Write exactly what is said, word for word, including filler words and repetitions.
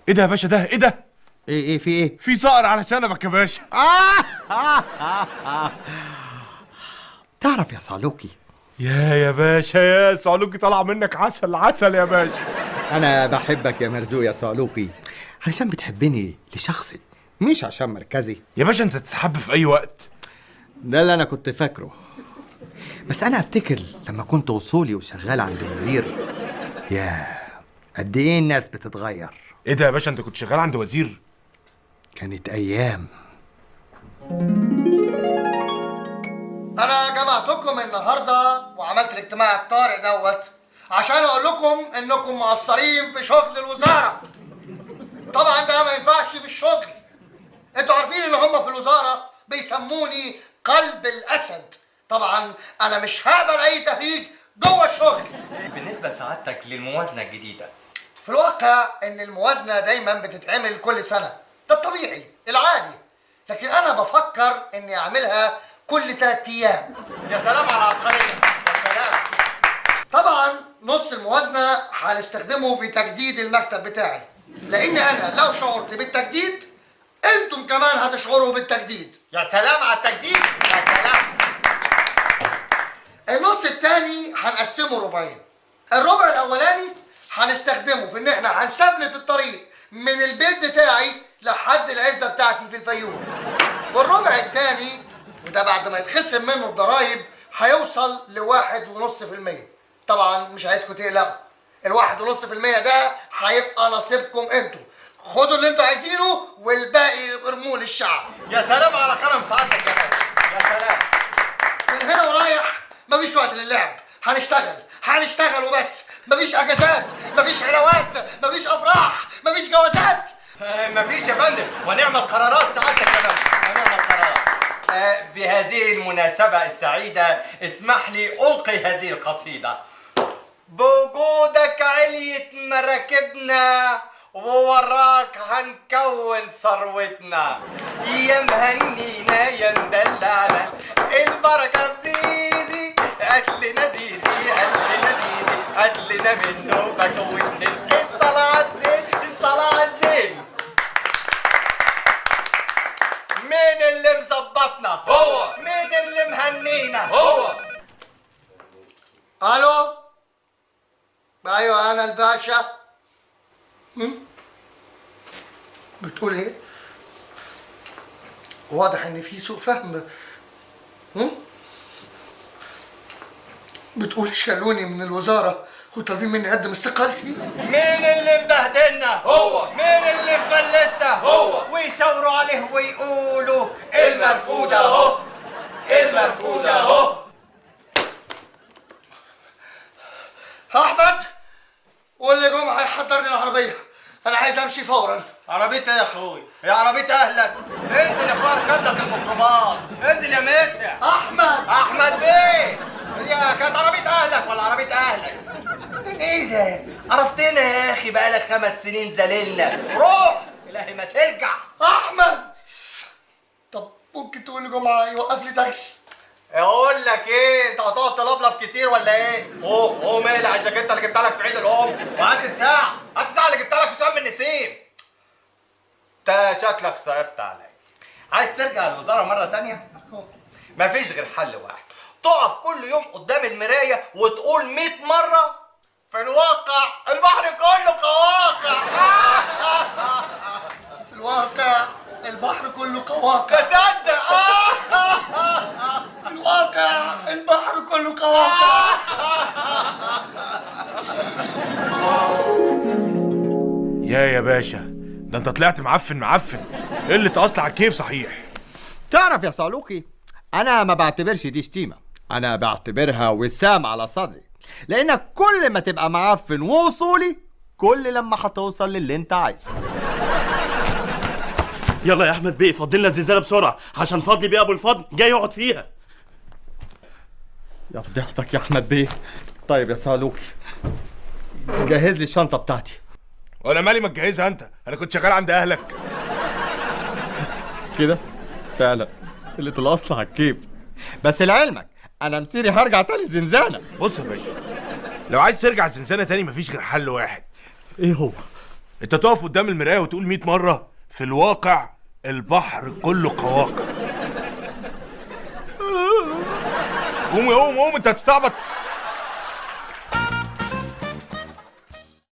ايه ده يا باشا؟ ده ايه ده؟ ايه ايه في ايه؟ في صقر على شنبك يا باشا. آه آه آه آه. تعرف يا صعلوكي، يا يا باشا يا صعلوكي، طالع منك عسل عسل يا باشا. انا بحبك يا مرزوق يا صعلوكي علشان بتحبني لشخصي مش عشان مركزي. يا باشا انت تتحب في اي وقت. ده اللي انا كنت فاكره، بس انا افتكر لما كنت وصولي وشغال عند وزير، يا قد ايه الناس بتتغير. ايه ده يا باشا؟ انت كنت شغال عند وزير؟ كانت ايام. انا جمعتكم النهارده وعملت الاجتماع الطارئ دوت عشان اقول لكم انكم مقصرين في شغل الوزاره. طبعا ده ما ينفعش في الشغل. انتوا عارفين ان هم في الوزاره بيسموني قلب الاسد. طبعا انا مش هقبل اي تهريج جوه الشغل. بالنسبه لسعادتك للموازنه الجديده، في الواقع ان الموازنه دايما بتتعمل كل سنه، ده الطبيعي العادي، لكن انا بفكر اني اعملها كل تلات ايام. يا سلام على العبقريه، يا سلام. طبعا نص الموازنه هنستخدمه في تجديد المكتب بتاعي، لان انا لو شعرت بالتجديد انتم كمان هتشعروا بالتجديد. يا سلام على التجديد، يا سلام. النص الثاني هنقسمه ربعين. الربع الاولاني هنستخدمه في ان احنا هنسفلت الطريق من البيت بتاعي لحد العزبه بتاعتي في الفيوم، والربع الثاني وده بعد ما يتخصم منه الضرايب هيوصل لواحد ونص في المية. طبعا مش عايزكم تقلقوا، الواحد ونص في المية ده هيبقى نصيبكم انتوا. خدوا اللي انتوا عايزينه والباقي ارموه للشعب. يا سلام على كرم سعادتك يا باشا، يا سلام. من هنا ورايح مفيش وقت للعب، هنشتغل هنشتغل وبس. مفيش اجازات، مفيش علاوات، مفيش افراح، مفيش جوازات. آه مفيش يا فندم، ونعمل قرارات سعادتك يا باشا، ونعمل قرارات. آه بهذه المناسبة السعيدة اسمح لي ألقي هذه القصيدة. بوجودك علية مراكبنا ووراك هنكون ثروتنا، يا مهنينا يا مدلعنا، البركة بزيزي قتلنا زيزي قتلنا زيزي قتلنا منه بكون الصلاة عالزين الصلاة عالزين. مين اللي مظبطنا؟ هو. مين اللي مهنينا؟ هو. الو، ايوه انا الباشا. هم؟ بتقول ايه؟ واضح ان في سوء فهم. هم؟ بتقول شالوني من الوزاره وطالبين مني اقدم استقالتي؟ مين اللي مبهدلنا؟ هو. مين اللي مفلسنا؟ هو. ويشاوروا عليه ويقولوا المرفوض اهو، المرفوض اهو. احمد قول لي جمعه هيحضر لي العربيه، انا عايز امشي فورا. عربية ايه يا اخوي؟ هي عربية اهلك؟ انزل يا اخويا اركب لك الميكروباص، انزل يا متر. احمد احمد بيه، هي كانت عربية اهلك ولا عربية اهلك؟ ايه ده؟ عرفتنا يا اخي بقالك خمس سنين زللنا، روح الهي ما ترجع. احمد طب ممكن تقول لي جمعه يوقف لي تاكسي؟ اقول لك ايه، انت هتقعد تلبلب كتير ولا ايه؟ قوم قوم اقلع الجاكيته اللي جبتها لك في عيد الام، وهات الساعه، هات الساعه اللي جبتها لك في شم النسيم. انت شكلك صعبت عليا. عايز ترجع الوزاره مره تانية؟ مفيش غير حل واحد، تقف كل يوم قدام المرايه وتقول مية مره في الواقع البحر كله قواقع. في الواقع البحر كله قواقع. تصدق؟ في الواقع البحر كله قواقع. يا يا باشا ده انت طلعت معفن معفن. ايه اللي اصل على الكيف صحيح. تعرف يا صعلوكي، انا ما بعتبرش دي شتيمه، انا بعتبرها وسام على صدري، لانك كل ما تبقى معفن ووصولي كل لما هتوصل للي انت عايزه. يلا يا احمد بيه فضلنا الزنزانه بسرعه عشان فضلي بيه ابو الفضل جاي يقعد فيها. يا فضيحتك يا احمد بيه. طيب يا صعلوكي جهز لي الشنطه بتاعتي. وانا مالي ما تجهزها انت، انا كنت شغال عند اهلك. كده فعلا اللي الاصل على الكيف، بس لعلمك انا مسيري هرجع تاني الزنزانه. بص يا باشا، لو عايز ترجع الزنزانه تاني مفيش غير حل واحد. ايه هو؟ انت تقف قدام المرايه وتقول مية مره في الواقع البحر كله قواقع. قوم يا قوم قوم، انت هتستعبط.